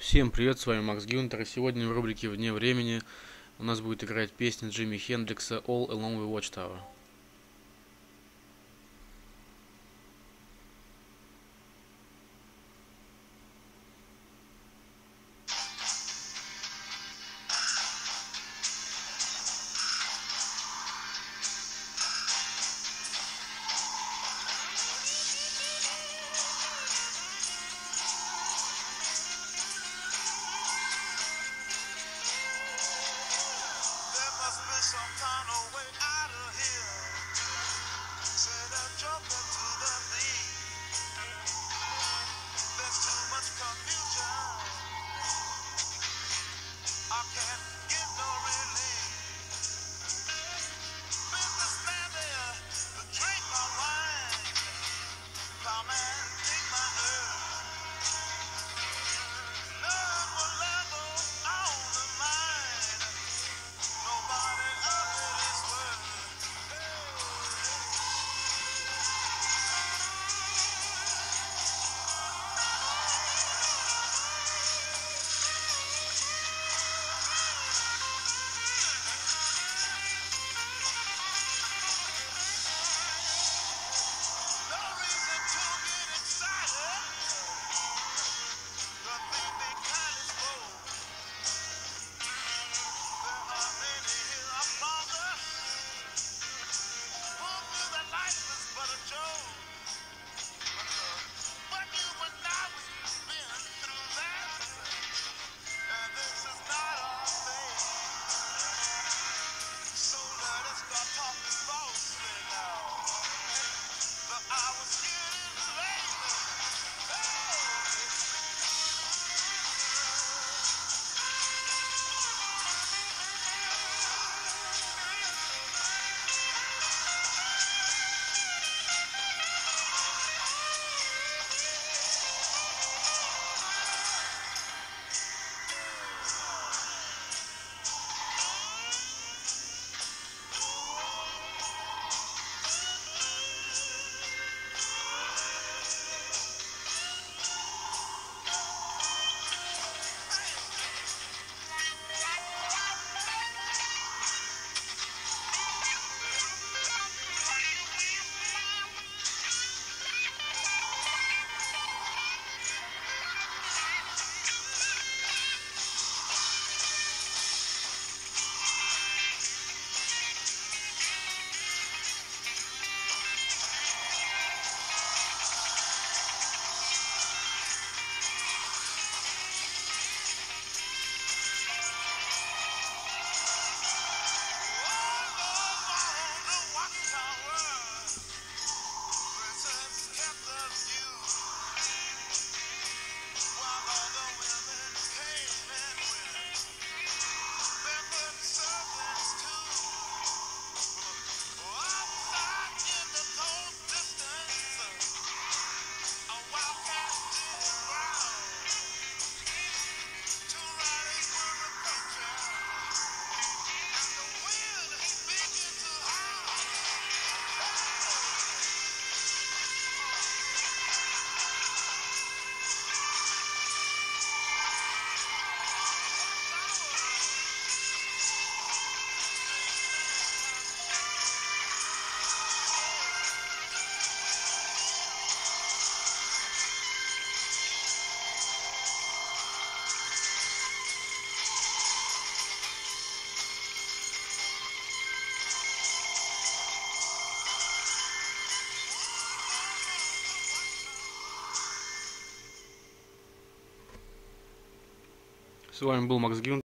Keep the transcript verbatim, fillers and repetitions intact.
Всем привет, с вами Макс Гюнтер, и сегодня в рубрике «Вне времени» у нас будет играть песня Джимми Хендрикса «All Along the Watchtower». Some kind of way out of here. Said I jumped into the lead. There's too much confusion. I can't get no relief. Businessman there to drink my wine. Come and take my earth. None will level on the mind. Nobody up in this world. No reason to get excited. The thing they call is gold. There are many here are stronger. Who knew that life was but a joke? But you and I, we've been through that. And this is not our fate. So let us start talking falsely now. The hour's getting late. Hey! С вами был Макс Гюнтер.